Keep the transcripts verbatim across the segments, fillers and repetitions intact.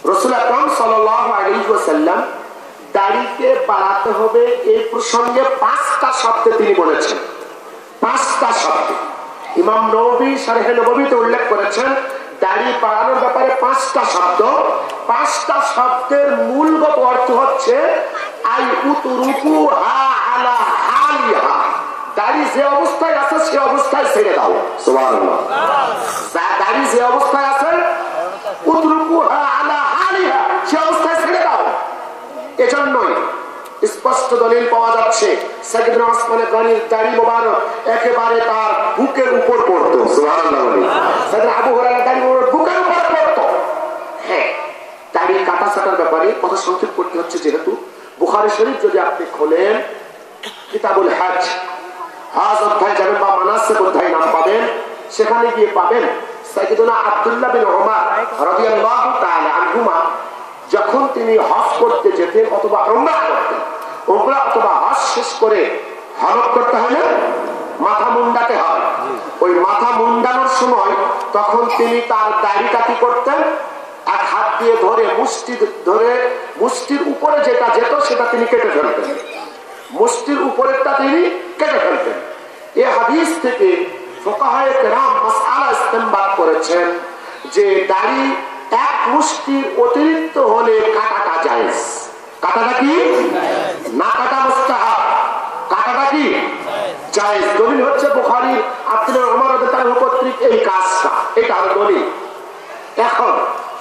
রাসূল আকরাম সাল্লাল্লাহু আলাইহি ওয়াসাল্লাম দাড়িকে বাড়াতে হবে এই প্রসঙ্গে পাঁচটা শব্দ তিনি বলেছেন। পাঁচটা শব্দ ইমাম নববী শারহে নববীতে উল্লেখ করেছেন। দাড়ি বাড়ানোর ব্যাপারে পাঁচটা শব্দ। পাঁচটা শব্দের মূলগত অর্থ হচ্ছে আই উতরুকুহা আলা হালিহা, দাড়ি যে অবস্থায় আছে সে অবস্থায় ছেড়ে দাও। সুবহানাল্লাহ। দাড়ি যে অবস্থায় আছে উতরুকুহা আলা হালিহা, সে অবস্থায় ছেড়ে দাও। এজন্যই স্পষ্ট দলিল পাওয়া যাচ্ছে সাইয়েদনা ওসমান গনির দাড়ি মোবারক একেবারে তার বুকের উপর পড়তো। সুবহানাল্লাহ। সাইয়েদনা আবু হুরায়রা দাড়ি বুকের উপর পড়তো। হ্যাঁ, দাড়ি কাটা ছাটার ব্যাপারে কথা সংক্ষেপ করতে হচ্ছে, যেহেতু বুখারী শরীফ যদি আপনি খোলেন কিতাবুল হজ, হজ অধ্যায় যাবেন বা মানাসিক অধ্যায় নাম পাবেন, সেখানে গিয়ে পাবেন সাইয়েদনা আব্দুল্লাহ বিন উমর রাদিয়াল্লাহু তাআলা আনহুমা যখন তিনি হজ করতে যেতেন অথবা উমরা করতেন, উমরা অথবা হজ শেষ করে হলক করতে হলে মাথা মুন্ডাতে হয়। ওই মাথা মুন্ডানোর সময় তখন তিনি তার দাড়িটা কি করতেন, এক হাত দিয়ে ধরে মুষ্টি ধরে মুষ্টির উপরে যেটা যেত সেটা তিনি কেটে ফেলতেন, মুষ্টির উপরেরটা তিনি কেটে ফেলতেন। এই হাদিস থেকে ফুকাহায়ে কেরাম মাসআলা ইস্তেমবাদ করেছেন যে দাড়ি এক মুষ্টির অতিরিক্ত হলে কাটাটা জায়েজ। কাটাটা কি না কাটা মুস্তাহাব, কাটাটা কি জায়েজ। দলিল হচ্ছে বুখারীর আব্দুল্লাহ ওমর রাদিয়াল্লাহু আনহু কর্তৃক এই কাজটা, এটা হলো দলিল। এখন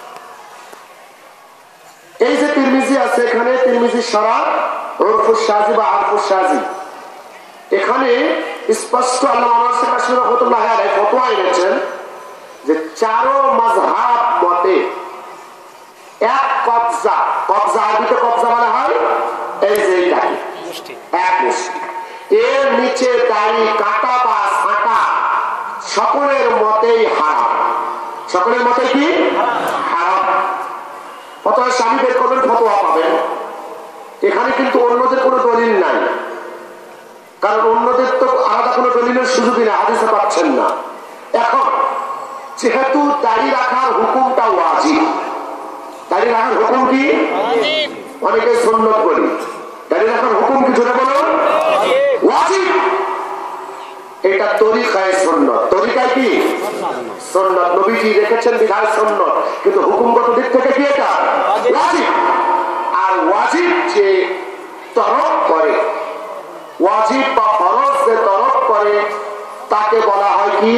এই যে তিরমিজি আছে, এখানে তিরমিজি শরাহ উরফুস শাযী বা আরফুস শাযী, এখানে স্পষ্ট আল্লামা নাসির কাশফী রাহমাতুল্লাহি আলাইহি ফতোয়া এনেছেন যে চারো মাযহাব মতে এক কবজা, কবজা আরবিতে কবজা বলা হয় এই যে এইটাকে এক মুষ্টি, এর নিচে দাড়ি কাটা বা ছাঁটা সকলের মতেই হারাম। সকলের মতে কি হারাম। ফতোয়া স্বামী বের করবেন, ফতোয়া পাবেন। এখানে কিন্তু অন্যদের কোনো দলিল নাই, কারণ অন্যদের তো আলাদা কোনো দলিলের সুযোগই না, হাদিসে পাচ্ছেন না। এখন যেহেতু দাড়ি রাখার হুকুমটা ওয়াজিব, দাড়ি রাখার হুকুম কি অনেকে সুন্নাত বলি, দাড়ি রাখার হুকুম কি জোরে বলুন ওয়াজিব। এটা তরিকায় সুন্নাত, তরিকায় কি সুন্নাত, নবীজি রেখেছেন বিধায় সুন্নাত, কিন্তু হুকুমগত দিক থেকে কি এটা ওয়াজিব। আর ওয়াজিব যে তরক করে, ওয়াজিব বা ফরজ যে তরক করে তাকে বলা হয় কি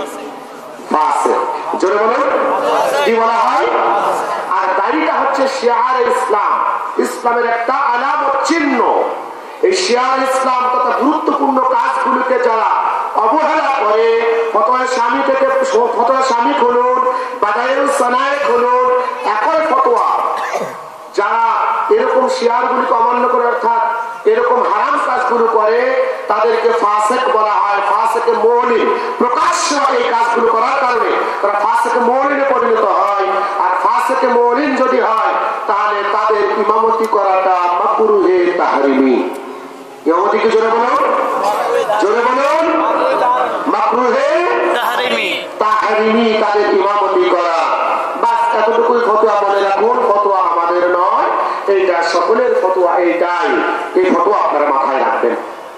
ফাসিক। জোরে বলুন কি বলা হয়। আর দাড়িটা হচ্ছে শিয়ার ইসলাম, ইসলামের একটা আলামত চিহ্ন। এই শিয়ার ইসলাম তথা গুরুত্বপূর্ণ কাজগুলোকে যারা অবহেলা করে, ফতোয়া স্বামী থেকে ফতোয়া স্বামী খুলুন, বাদায়ুস সানায়ে খুলুন, একই ফতোয়া, যারা এরকম শিয়ারগুলিকে অমান্য করে অর্থাৎ এরকম হারাম কাজগুলো করে তাদেরকে ফাসিক বলা হয়। ফাসিকে মুমিন, প্রকাশ্য এই কাজগুলো করার কারণে তারা ফাসিকে মুমিনে পরিণত হয়। আর ফাসিকে মুমিন যদি হয় তাহলে তাদের ইমামতি করাটা মাকরুহে তাহরিমি। ইমামতিকে জোরে বলুন, জোরে বলুন মাকরুহে তাহরিমি, তাহরিমি তাদের ইমামতি করা। বাস এতটুকুই ফতোয়া মনে রাখুন, ফতোয়া আমাদের নয়, এইটা সকলের ফতোয়া এইটাই। এই ফতোয়া আপনারা মাথায় রাখবেন।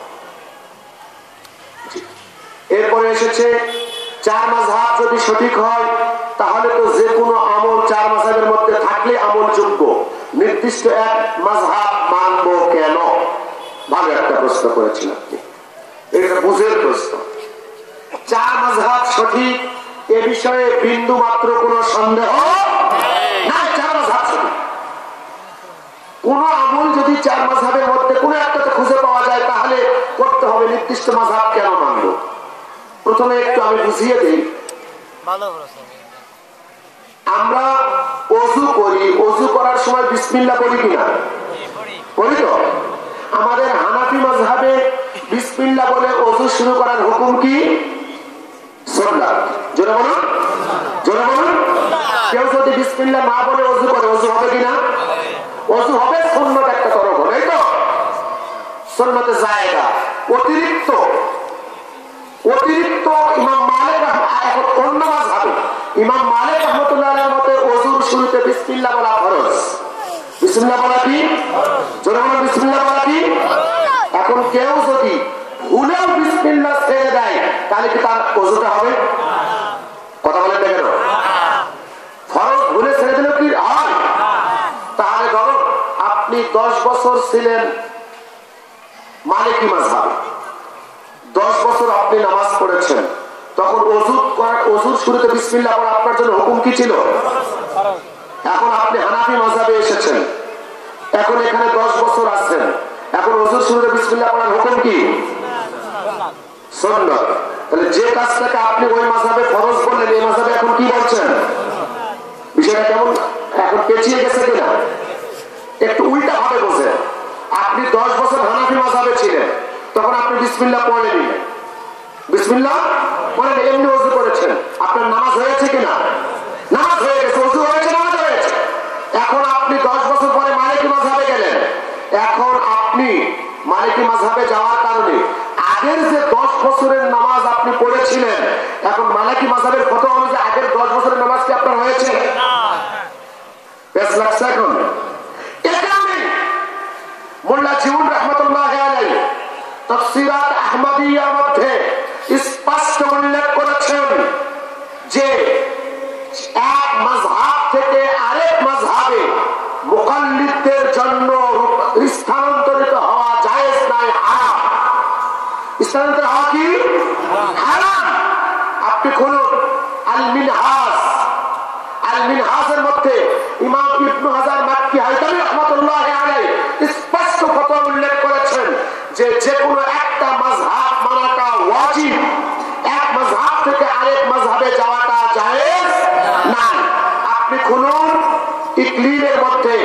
এরপরে এসেছে চার মাযহাব যদি সঠিক হয় তাহলে তো যে কোনো আমল চার মাযহাবের মধ্যে থাকলে আমলযোগ্য, নির্দিষ্ট এক মাযহাব মানবো কেন? ভালো একটা প্রশ্ন করেছেন আপনি, এটা বুঝের প্রশ্ন। চার মাযহাব সঠিক এ বিষয়ে বিন্দু মাত্র কোনো সন্দেহ নাই, চার মাযহাব সঠিক। কোন আমল যদি চার মাযহাবের মধ্যে কোন একটাতে খুঁজে পাওয়া যায় তাহলে করতে হবে, নির্দিষ্ট মাযহাব কেন মানবো? প্রথমে একটু আমি বুঝিয়ে দিই। আমরা ওযু করি, ওযু করার সময় বিসমিল্লাহ বলি কিনা? বলি তো। আমাদের হানাফি মাযহাবে বিসমিল্লাহ বলে ওযু শুরু করার হুকুম কি? সুন্নাত। জোরে বলুন, জোরে বলুন। কেউ যদি বিসমিল্লাহ না বলে ওযু করে, ওযু হবে কিনা? ওযু হবে, সুন্নাত একটা তরফ, তাই তো? সুন্নাতে জায়েদা অতিরিক্ত, অতিরিক্ত ইমাম মালিক এখন অন্য মাযহাবে ইমাম মালিক রাহমাতুল্লাহ আলাইহির মতে ওযুর শুরুতে বিসমিল্লাহ বলা বিসমিল্লাহ বলা কি? জোরে বলুন বিসমিল্লাহ বলা কি? এখন কেউ যদি ভুলেও বিসমিল্লাহ ছেড়ে দেয় তাহলে কি তার ওযুটা হবে? কথা বলেন না কেন? ফরজ ভুলে ছেড়ে দিলেও কি হয়? তাহলে ধরো আপনি দশ বছর ছিলেন মালিকি মাযহাব, দশ বছর আপনি নামাজ পড়েছেন, তখন ওযু করার ওযুর শুরুতে বিসমিল্লাহ পড়া আপনার জন্য হুকুম কি ছিল? এখন আপনি হানাফি মাযহাবে এসেছেন, এখন এখানে দশ বছর আছেন, এখন ওযুর শুরুতে বিসমিল্লাহ পড়ার হুকুম কি? সুন্নাত। তাহলে যে কাজটাকে আপনি ওই মাযহাবে ফরজ বললেন এই মাযহাবে এখন কি বলছেন? বিষয়টা কেমন এখন পেছিয়ে গেছে কিনা? একটু উল্টা ভাবে বোঝেন। আপনি দশ বছর হানাফি মাযহাবে ছিলেন, তখন আপনি বিসমিল্লাহ পড়লেন, বিসমিল্লাহ পড়লেন, এমনি ওযু করেছেন, আপনার নামাজ হয়েছে কিনা? নামাজ হয়ে গেছে, ওযু হয়েছে, নামাজ হয়েছে। এখন আপনি দশ বছর পরে মালিকি মাযহাবে গেলেন, এখন আপনি মালিকি মাযহাবে যাওয়ার কারণে আগের যে দশ বছরের নামাজ আপনি পড়েছিলেন, এখন মালিকি মাযহাবের ফতোয়া অনুযায়ী আগের দশ বছরের নামাজ কি আপনার হয়েছে? বেশ লাগছে এখন? মোল্লা জীবন রহমতুল্লাহ আলাইহি তাফসীরাত আহমদিয়ার মধ্যে স্পষ্ট উল্লেখ করেছেন যে এক মাযহাব থেকে আরেক মাযহাবে মুকাল্লিদদের জন্য স্থানান্তরিত হওয়া জায়েজ নাই, হারাম। স্থানান্তর হওয়া কি হারাম? আপনি খুলুন আল মিনহাজ, আল মিনহাজের মধ্যে ইমাম ইবনে হাজার মাক্কি হায়দারি রাহমাতুল্লাহ আলাইহি স্পষ্ট ফতোয়া উল্লেখ করেছেন যে যে কোনো একটা মাযহাব মানাটা ওয়াজিব, এক মাযহাব থেকে আরেক মাযহাবে যাওয়াটা জায়েজ না। আপনি খুলুন ইকলিলের মধ্যে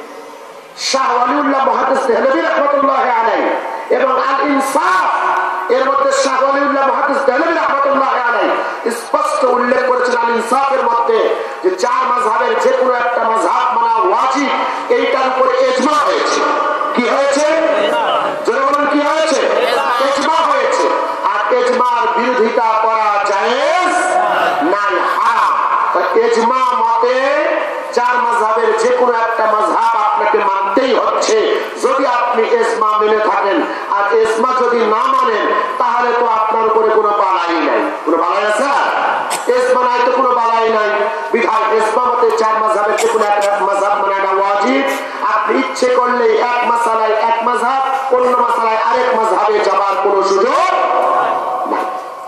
শাহ ওয়ালিউল্লাহ মুহাদ্দিস দেহলভী রাহমাতুল্লাহ আলাইহি এবং আল ইনসাফ এর মধ্যে শাহ ওয়ালিউল্লাহ মুহাদ্দিস দেহলভী রাহমাতুল্লাহ আলাইহি স্পষ্ট উল্লেখ করেছেন আল ইনসাফের মধ্যে যে চার মাযহাবের যে কোনো একটা মাযহাব মানা ওয়াজিব, এইটার উপরে ইজমা হয়েছে। কি হয়েছে? জোরে বলুন কি হয়েছে? ইজমা হয়েছে। আর ইজমার বিরোধিতা করা জায়েজ নাই, হারাম। ইজমা মতে চার মাযহাবের যে কোনো একটা মাযহাব আপনাকে মানতেই হচ্ছে যদি আপনি ইজমা মেনে থাকেন। আর ইজমা যদি না মানেন তাহলে তো আপনার উপরে কোনো বালাই নাই। কোনো বালাই আছে? ইজমা নাই তো কোনো বালাই নাই। বিধায় ইজমা মতে চার মাযহাবের যে কোনো একটা মাযহাব মানাটা ওয়াজিব। আপনি ইচ্ছে করলে এক মাসালায় এক মাযহাব, অন্য মাসালায় আরেক মাযহাবে যাবার কোনো সুযোগ নাই।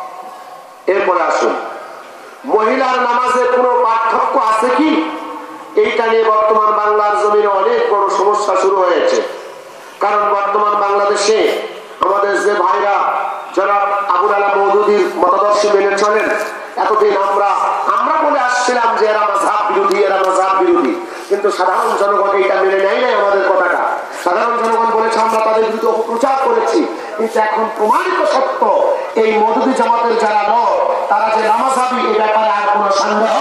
এরপরে আসুন, মহিলার নামাজে কোনো পার্থক্য আছে কি? এইটা নিয়ে বর্তমান বাংলার জমিনে অনেক বড় সমস্যা শুরু হয়েছে। কারণ বর্তমান বাংলাদেশে আমাদের যে ভাইরা যারা আবুল আলা মওদুদীর মতাদর্শ মেনে চলেন, এতদিন আমরা আমরা বলে আসছিলাম যে এরা মাযহাব বিরোধী, এরা মাযহাব বিরোধী, কিন্তু সাধারণ জনগণ এইটা মেনে নেয় নাই আমাদের কথাটা। সাধারণ জনগণ বলেছে আমরা তাদের বিরুদ্ধে অপপ্রচার করেছি, কিন্তু এখন প্রমাণিত সত্য এই মওদুদী জামাতের যারা লোক তারা যে নামাযাবি, এই ব্যাপারে আর কোনো সন্দেহ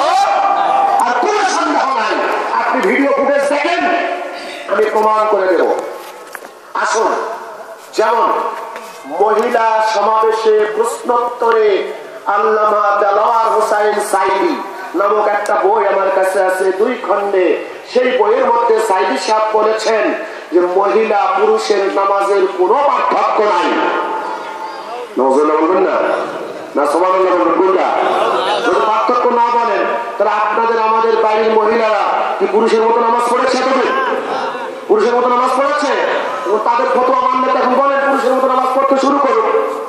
আর কোনো সন্দেহ নাই। আপনি ভিডিও ফুটেজ দেখেন, আমি প্রমাণ করে দেব। আসুন, যেমন মহিলা সমাবেশে প্রশ্নোত্তরে আল্লামা দেলাওয়ার হোসাইন সাইদি নামক একটা বই আমার কাছে আছে, দুই খণ্ডে। সেই বইয়ের মধ্যে সাইদি সাহেব বলেছেন যে মহিলা পুরুষের নামাজের কোনো পার্থক্য নাই। নজরুল্লাহ বলবেন না না সুবহানাল্লাহ বলবেন কোনটা? যদি পার্থক্য না বলেন তাহলে আপনাদের আমাদের বাড়ির মহিলারা কি পুরুষের মতো নামাজ পড়েছে? তবে পুরুষের মতো নামাজ পড়েছে? তাদের ফতোয়া মানলে এখন বলেন পুরুষের মতো নামাজ পড়তে শুরু করুন।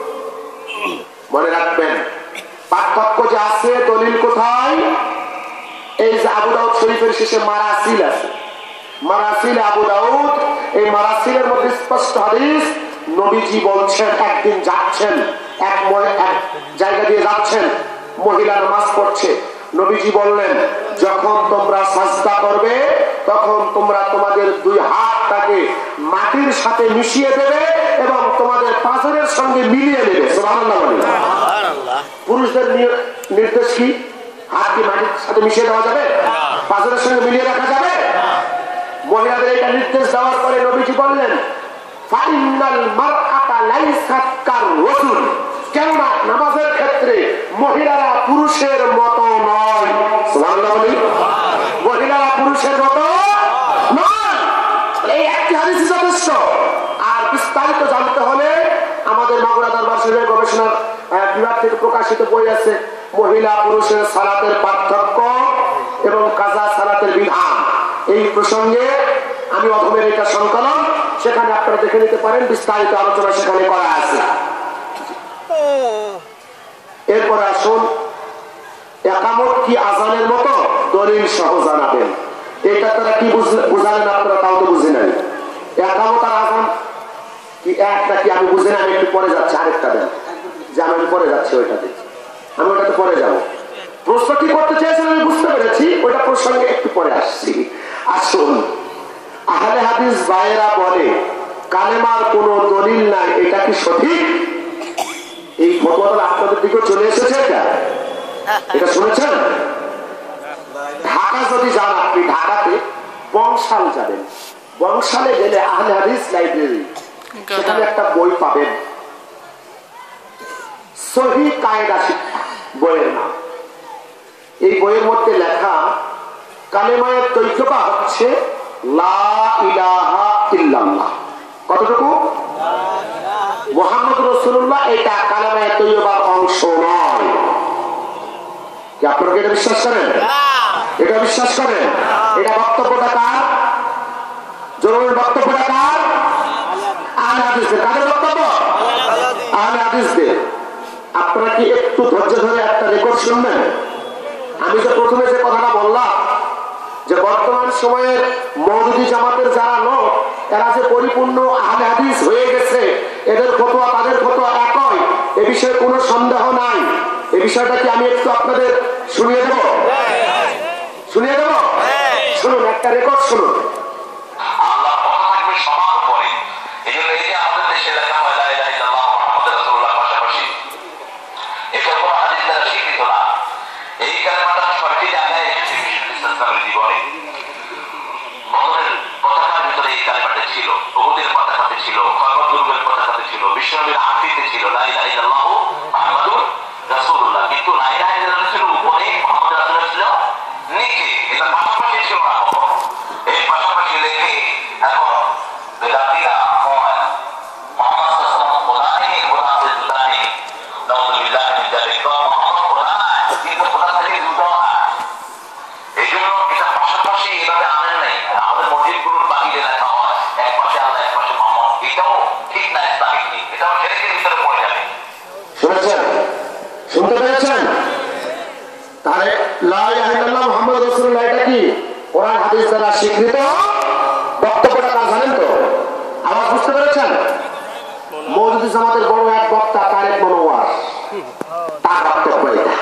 মনে রাখবেন পার্থক্য যে আছে, দলিল কোথায়? এই যে আবু দাউদ শরীফের শেষে মারাসিল আছে, মারাসিল আবু দাউদ, এই মারাসিলের মধ্যে স্পষ্ট হাদিস, নবীজি বলছেন একদিন যাচ্ছেন এক জায়গা দিয়ে যাচ্ছেন, মহিলা নামাজ পড়ছে, নবীজি বললেন যখন তোমরা সাজদা করবে তখন তোমরা তোমাদের দুই হাতটাকে মাটির সাথে মিশিয়ে দেবে এবং তোমাদের পাঁজরের সঙ্গে মিলিয়ে নেবে। সুবহানাল্লাহ। পুরুষদের নির্দেশ কি? হাত কি মাটির সাথে মিশিয়ে দেওয়া যাবে? পাঁজরের সঙ্গে মিলিয়ে রাখা যাবে? মহিলাদের এটা নির্দেশ দেওয়ার পরে নবীজি বললেন ফাইনাল মারআতা লাইসাত কার-রাজুল, কেননা নামাজের ক্ষেত্রে মহিলারা পুরুষের মতো নয়। সুবহানাল্লাহ। মহিলারা পুরুষের মতো নয়। থেকে প্রকাশিত বই আছে মহিলা পুরুষের সালাতের পার্থক্য এবং কাজা সালাতের বিধান। এই প্রসঙ্গে আমি অধমের এটা সংকলন, সেখানে আপনারা দেখে নিতে পারেন, বিস্তারিত আলোচনা সেখানে করা আছে। এরপরে আসুন, একামত কি আজানের মতো? দলিল সহ জানাবেন। এটা তারা কি বুঝালেন আপনারা তাও তো বুঝে নাই। একামত আর আজান কি এক নাকি আমি বুঝি না, আমি একটু পরে যাচ্ছি, আরেকটা দেন যে আমি পরে যাচ্ছি, ওইটাতে আমি ওটাতে পরে যাবো। প্রশ্ন কি করতে চেয়েছেন আমি বুঝতে পেরেছি, ওইটা প্রসঙ্গে একটু পরে আসছি। আসুন, আহলে হাদিস ভাইয়েরা বলে কালেমার কোনো দলিল নাই, এটা কি সঠিক? এই ফতোয়াটা আপনাদের দিকে চলে এসেছে, এটা এটা শুনেছেন? ঢাকা যদি যান আপনি, ঢাকাতে বংশাল যাবেন, বংশালে গেলে আহলে হাদিস লাইব্রেরি, সেখানে একটা বই পাবেন, সহিহ কায়দা শিক্ষা বইয়ের নাম। এই বইয়ের মধ্যে লেখা কালেমায়ের তৈয়বা হচ্ছে লা ইলাহা ইল্লাল্লাহ। কতটুকু? মুহাম্মদ রাসূলুল্লাহ, এটা কালেমায়ের তৈয়বার অংশ নয়। কি আপনারা এটা বিশ্বাস করেন? এটা বিশ্বাস করেন? এটা বক্তব্যটা কার? জরুরি বক্তব্যটা কার? আহলে হাদিসদের। কাদের বক্তব্য? আহলে হাদিসদের। আপনারা কি একটু ধৈর্য ধরে একটা রেকর্ড শুনবেন? আমি যে প্রথমে যে কথাটা বললাম যে বর্তমান সময়ে মওদুদি জামাতের যারা লোক, এরা যে পরিপূর্ণ আহলে হাদিস হয়ে গেছে, এদের ফতোয়া তাদের ফতোয়া একই, এ বিষয়ে কোনো সন্দেহ নাই। এই বিষয়টা কি আমি একটু আপনাদের শুনিয়ে দেব? শুনিয়ে দেব? শুনুন, একটা রেকর্ড শুনুন। আল্লাহ কথা থাকবে সবার উপরে। এই জন্য এই যে আমাদের দেশে লেখা হয় লা ইলাহা ইল্লাল্লাহ মুহাম্মাদুর রাসূলুল্লাহ পাশাপাশি এটা কোনো হাদিস দ্বারা স্বীকৃত না। এই কালেমাটা ছয়টি জায়গায় ইসলামের জীবনে বদরের পতাকার ভিতরে এই কালেমাটা ছিল, উহুদের পতাকাতে ছিল, খয়বর দুর্গের পতাকাতে ছিল, বিশ্বনবীর আফিতে ছিল লা ইলাহা ইল্লাল্লাহ মুহাম্মাদুর রাসূলুল্লাহ। কিন্তু লা ইলাহা ইল্লাল্লাহ ছিল উপরে, মুহাম্মদ রাসূলুল্লাহ ছিল নিচে। এটা পাশাপাশি ছিল না। এই পাশাপাশি লেখে এখন বেদাতিরা হয় মুহাম্মদ সাল্লাল্লাহু আলাইহি ওয়া সাল্লাম কোরআনে জুদানি নাউযুবিল্লাহি মিন যালিক, মুহাম্মদ কোরআন কিন্তু কোরআন থেকে জুদা হয়। এই জন্য এটা পাশাপাশি এভাবে আনেন নাই। আমাদের মসজিদগুলোর বাকিতে লেখা হয় এক পাশে আল্লাহ এক পাশে মুহাম্মদ, এটাও ঠিক না, ইসলামিক নেই, এটাও শিরকের ভিতরে পড়ে যাবে। শুনেছেন? শুনতে পেরেছেন? তাহলে লা ইলাহা ইল্লাল্লাহ মুহাম্মাদুর রাসূলুল্লাহ এটা কি কোরআন হাদিস দ্বারা স্বীকৃত বক্তব্যটা কার জানেন তো? আবার বুঝতে পেরেছেন? মওদুদি জামাতের বড় এক বক্তা তারেক মনোয়ার, তার বক্তব্য এটা।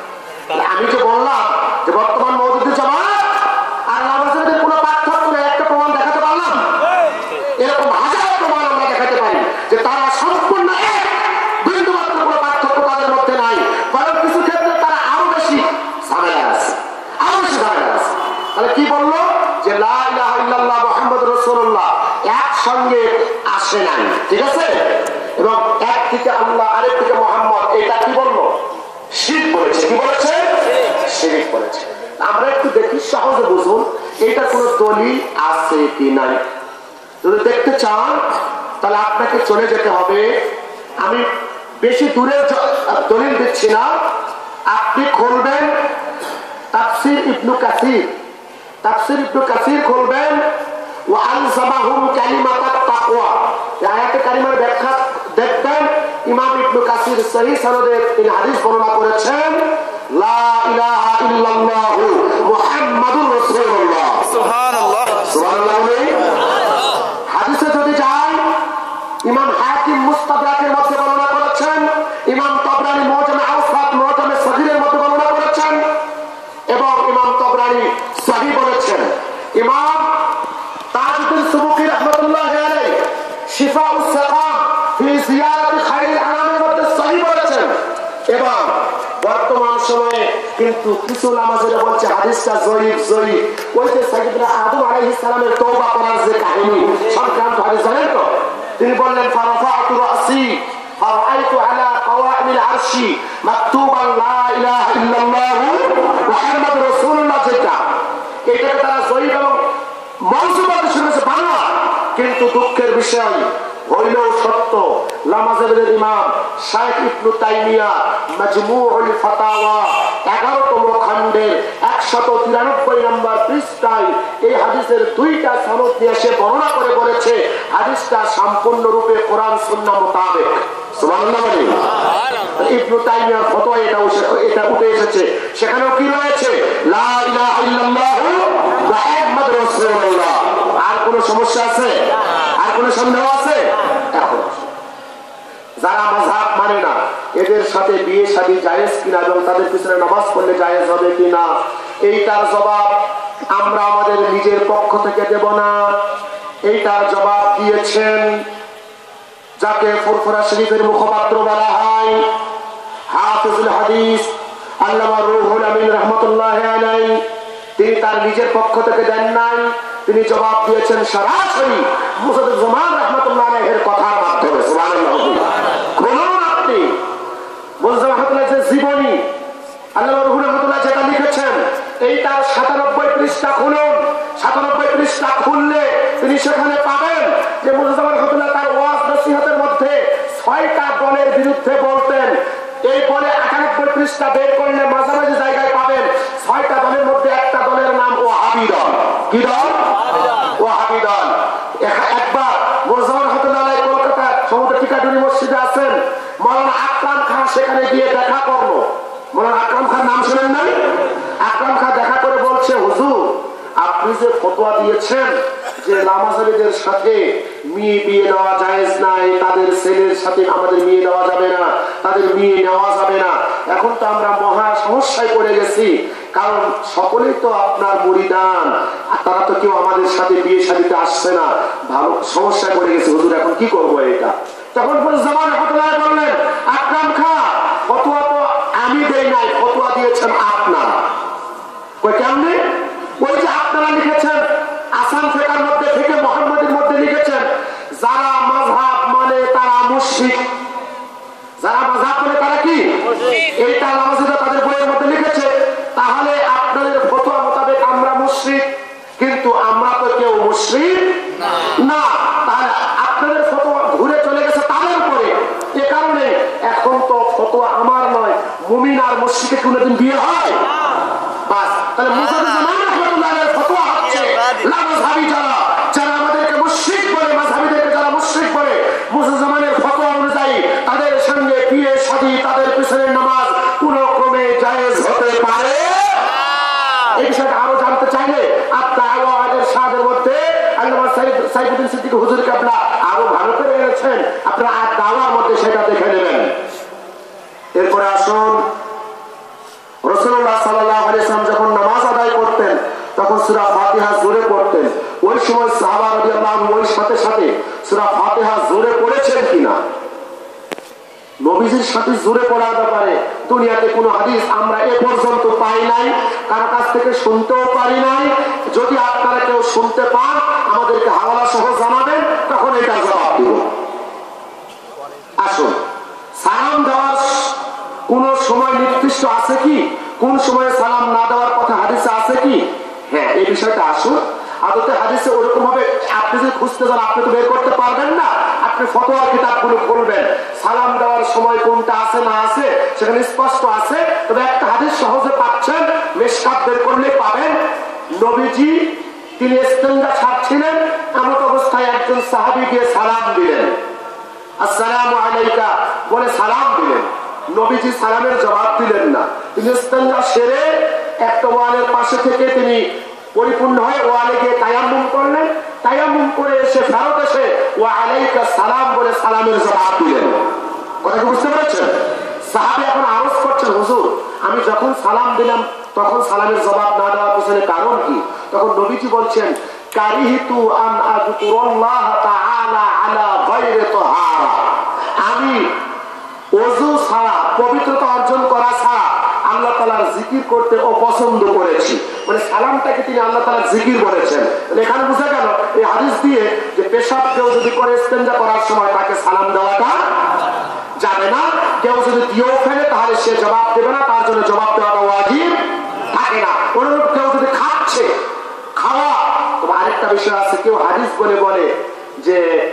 আমি যে বললাম যে বর্তমান মওদুদি জামাত আর নামাজের কোনো পার্থক্য নেই, একটা প্রমাণ দেখাতে পারলাম? এরকম হাজার প্রমাণ আমরা দেখাতে পারি যে তারা সম্পূর্ণ এক, বিন্দু মাত্র কোনো পার্থক্য তাদের মধ্যে নাই। বরং কিছু ক্ষেত্রে তারা আরো বেশি ঝামেলা আছে, আরো বেশি ঝামেলা আছে। তাহলে কি বললো? যে লা ইলাহা ইল্লাল্লাহ মুহাম্মাদুর রাসূলুল্লাহ একসঙ্গে আসে নাই, ঠিক আছে? এবং এক থেকে আল্লাহ, আরেক থেকে মুহাম্মদ, এটা কি বললো? শিরক বলেছে। কি বলেছে? শিরক বলেছে। আমরা একটু দেখি, সহজে বুঝুন এটা কোন দলিল আছে কি নাই। যদি দেখতে চান তাহলে আপনাকে চলে যেতে হবে, আমি বেশি দূরে দলিল দিচ্ছি না, আপনি খুলবেন তাফসীর ইবনে কাসির, তাফসীর ইবনে কাসির খুলবেন, ওয়া আলজামাহুম কালিমাতাত তাকওয়া, এই আয়াতে কারিমার ব্যাখ্যা দেখবেন। ইমাম ইবনে কাসির সহিহ সনদে তিনি হাদিস বর্ণনা করেছেন লা ইলাহা ইল্লাল্লাহ মুহাম্মাদুর রাসূলুল্লাহ। সুবহানাল্লাহ, সুবহানাল্লাহ। হাদিসে যদি যাই, ইমাম হাকিম মুস্তাদরাকের মধ্যে বর্ণনা করেছেন, ইমাম তাবরানী মুআজামে আওসাত মুআজামে সগীরের মধ্যে বর্ণনা করেছেন, এবং ইমাম তাবরানী সহিহ বলেছেন। ইমাম তাজউদ্দিন সুবুকি রাহমাতুল্লাহি আলাইহি শিফাউস সাকাম ফি জিয়ারাতি খায়রুল আনামের মধ্যে সহিহ বলেছেন। এবং বর্তমান সময়ে কিন্তু কিছু নামাজের বলছে হাদিসটা জয়ীফ জয়ীফ। ওই যে সাইয়েদনা আদম আলাইহিস সালামের তওবা করার যে কাহিনী সংক্রান্ত হাদিস জানেন তো? তিনি বললেন ফারাফাতু রাসি ফারাআইতু আলা কাওয়াইমিল আরশি মাকতুবান লা ইলাহা ইল্লাল্লাহ মুহাম্মাদুর রাসূলুল্লাহ, যেটা এটাকে তারা জয়ীফ এবং মওজুবাতে শুনেছে বাংলা, কিন্তু দুঃখের বিষয় হইলেও সত্য। লামাযাবের ইমাম শাইখ ইবনে তাইমিয়া মাজমুউল ফাতাওয়া এগারোতম খণ্ডের একশত তিরানব্বই নম্বর পৃষ্ঠায় এই হাদিসের দুইটা সনদ নিয়ে এসে বর্ণনা করে বলেছে হাদিসটা সম্পূর্ণরূপে কোরআন সুন্নাহ মোতাবেক। সুবহানাল্লাহ। ইবনে তাইমিয়ার ফতোয়া এটা এটা উঠে এসেছে, সেখানেও কি রয়েছে? লা ইলাহা ইল্লাল্লাহু মুহাম্মাদুর রাসূলুল্লাহ। আর কোন সমস্যা আছে? আর কোন সন্দেহ আছে? এখন যারা মাযহাব মানে না এদের সাথে বিয়ে শাদী জায়েজ কিনা এবং তাদের পিছনে নামাজ পড়লে জায়েজ হবে কিনা, এইটার জবাব আমরা আমাদের নিজের পক্ষ থেকে দেব না। এইটার জবাব দিয়েছেন যাকে ফুরফুরা শরীফের মুখপাত্র বলা হয়, হাফিজুল হাদিস আল্লামা রুহুল আমিন রাহমাতুল্লাহি আলাইহি। তিনি তার নিজের পক্ষ থেকে দেন নাই, তিনি জবাব দিয়েছেন সরাসরি মুফাদ্দিল রাহমাতুল্লাহি আলাইহির কথার মাধ্যমে। সুবহানাল্লাহ। খুলুন আপনি মুফাদ্দিল রাহমাতুল্লাহির জীবনী আল্লামা রুহুল রাহমাতুল্লাহ যেটা লিখেছেন এইটার সাতানব্বই পৃষ্ঠা খুলুন। সাতানব্বই পৃষ্ঠা খুললে তিনি সেখানে পাবেন যে মুফাদ্দিল রাহমাতুল্লাহ তার ওয়াজ নসিহতের মধ্যে ছয়টা দলের বিরুদ্ধে বলতেন। এই বলে আটানব্বই পৃষ্ঠা বের করলে মাঝামাঝি জায়গায় পাবেন ছয়টা দলের মধ্যে একটা দলের নাম ওয়াহাবি দল। কি দল? ওয়াহাবি দল। একবার মুফাদ্দিল রাহমাতুল্লাহ আলাইহি কলকাতা সমুদ্র টিকাটুরি মসজিদে আছেন, মাওলানা আকরাম খান সেখানে গিয়ে দেখা করলো। মাওলানা আকরাম খান নাম শুনেন নাই? আকরাম খান দেখা করে বলছে, হুজুর আপনি যে ফতোয়া দিয়েছেন যে লামাযাবিদের সাথে মেয়ে বিয়ে দেওয়া জায়েজ নাই, তাদের ছেলের সাথে আমাদের মেয়ে দেওয়া যাবে না, তাদের মেয়ে নেওয়া যাবে না, এখন তো আমরা মহা সমস্যায় পড়ে গেছি, কারণ সকলেই তো আপনার মুরিদান, তারা তো কেউ আমাদের সাথে বিয়ে শাদীতে আসছে না, ভালো সমস্যায় পড়ে গেছে হুজুর, এখন কি করবো এটা? তখন জামান রাহমাতুল্লাহ বললেন, আকরাম খান ফতোয়া তো আমি দেই নাই, ফতোয়া দিয়েছেন আপনারা। কই কেমনে? ওই যে আপনারা লিখেছেন আসাম ফিকার মধ্যে থেকে মুহাম্মাদের মধ্যে লিখেছেন যারা মাযহাব মানে তারা মুশরিক। যারা মাযহাব মানে তারা কি? এইটা নামাজীরা তাদের বইয়ের মধ্যে লিখেছে। তাহলে আপনাদের ফতোয়া মোতাবেক আমরা মুশরিক, কিন্তু আমরা তো কেউ মুশরিক না। তাহলে আপনাদের ফতোয়া ঘুরে চলে গেছে তাদের উপরে। এ কারণে এখন তো ফতোয়া আমার নয়, মুমিন আর মুশরিকের কোনদিন বিয়ে হয়? বাস। তাহলে মুফাদ্দিল জামান রাহমাতুল্লাহ আলাইহির ফতোয়া হচ্ছে লামাযহাবী যারা যারা আমাদেরকে মুশরিক বলে, মাযহাবীদেরকে যারা মুশরিক বলে, মুফাদ্দিল জামানের ফতোয়া অনুযায়ী তাদের সঙ্গে বিয়ে শাদী, তাদের পিছনের নামাজ কোন ক্রমে জায়েজ হতে পারে। এই বিষয়টা আরো জানতে চাইলে আপনার আওয়াজের সাদের মধ্যে আল্লামা সাইফুদ্দিন সিদ্দিকী হুজুর কেবলা আরো ভালো করে এনেছেন, আপনারা আর দাওয়ার মধ্যে সেটা দেখে নেবেন। এরপরে আসুন, রাসূলুল্লাহ সাল্লাল্লাহু আলাইহি ওয়াসাল্লাম যখন নামাজ আদায় করতেন তখন সূরা ফাতিহা জোরে পড়তেন। ওই সময় সাহাবা রাদিয়াল্লাহু আনহু ওই সাথে সাথে সূরা ফাতিহা জোরে পড়েছেন কিনা? নবীজির সাথে জোরে পড়ার ব্যাপারে দুনিয়াতে কোনো হাদিস আমরা এ পর্যন্ত পাই নাই, কারো কাছ থেকে শুনতেও পারি নাই। যদি আপনারা কেউ শুনতে পান আমাদেরকে হাওয়ালা সহ জানাবেন, তখন এটা জবাব দিব। আসুন, সালাম দেওয়ার কোন সময় নির্দিষ্ট আছে কি? কোন সময়ে সালাম না দেওয়ার কথা হাদিসে আছে কি? হ্যাঁ, এই বিষয়টা আসুন। আদতে হাদিসে ওরকম ভাবে আপনি যদি খুঁজতে যান আপনি তো বের করতে পারবেন না। আপনি ফতোয়ার কিতাবগুলো খুলবেন, সালাম দেওয়ার সময় কোনটা আছে না আছে সেখানে স্পষ্ট আছে। তবে একটা হাদিস সহজে পাচ্ছেন, মিশকাত বের করলে পাবেন। নবীজি তিনি ইস্তেঞ্জা ছাড়ছিলেন, এমন অবস্থায় একজন সাহাবী গিয়ে সালাম দিলেন, আসসালামু আলাইকা বলে সালাম দিলেন। নবীজি সালামের জবাব দিলেন না। তিনি ইস্তেঞ্জা সেরে একটা ওয়ালের পাশে থেকে তিনি পরিপূর্ণ হয়ে ওয়ালে গিয়ে তায়াম্মুম করলেন। তায়াম্মুম করে এসে ফেরত এসে ওয়া আলাইকা সালাম বলে সালামের জবাব দিলেন। কথা কি বুঝতে পারছেন? সাহাবী এখন আরজ করছেন, হুজুর আমি যখন সালাম দিলাম তখন সালামের জবাব না দেওয়ার পিছনে কারণ কি? তখন নবীজি বলছেন, কারিহিতু আন আযকুরাল্লাহ তাআলা আলা গায়রি তাহারা, আমি ওযু ছাড়া, পবিত্রতা অর্জন করা ছাড়া আল্লাহ তাআলার জিকির করতে অপছন্দ করেছি। মানে সালামটাকে তিনি আল্লাহ তাআলার জিকির বলেছেন। এখানে বোঝা গেল এই হাদিস দিয়ে যে পেশাব কেউ যদি করে ইস্তেঞ্জা করার সময় তাকে সালাম দেওয়াটা যাবে না। কেউ যদি দিয়েও ফেলে তাহলে সে জবাব দেবে না, তার জন্য জবাব দেওয়াটা ওয়াজিব থাকে না। অনুরূপ কেউ যদি খাচ্ছে, খাওয়া, তবে আরেকটা বিষয় আছে, কেউ হাদিস বলে বলে যে